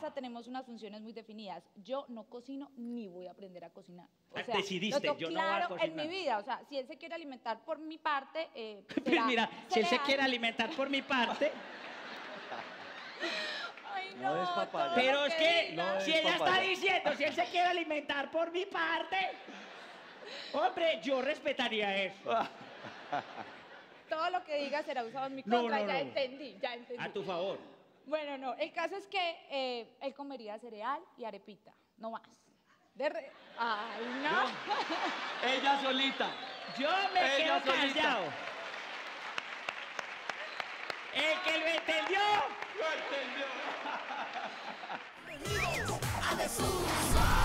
casa tenemos unas funciones muy definidas. Yo no cocino ni voy a aprender a cocinar. O sea, decidiste, lo tengo yo no voy a claro cocinar. en mi vida. O sea, si él se quiere alimentar por mi parte, Pues será mira, si él se cereal. quiere alimentar por mi parte, Ay, No es papaya. todo pero lo es que diga. No, si es ella está papaya. diciendo, si él se quiere alimentar por mi parte, hombre, yo respetaría eso. Todo lo que diga será usado en mi No, contra. no, ya no. entendí, ya entendí. A tu favor. Bueno, no, el caso es que él comería cereal y arepita, no más. Ay, no. Ella solita. Yo me Ella quedo solita. callado. El que lo entendió. Lo entendió. Bienvenidos a Desuso.